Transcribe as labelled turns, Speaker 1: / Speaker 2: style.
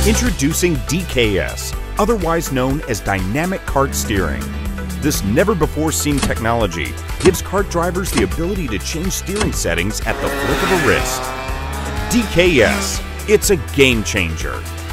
Speaker 1: Introducing DKS, otherwise known as Dynamic Kart Steering. This never-before-seen technology gives kart drivers the ability to change steering settings at the flick of a wrist. DKS, it's a game changer.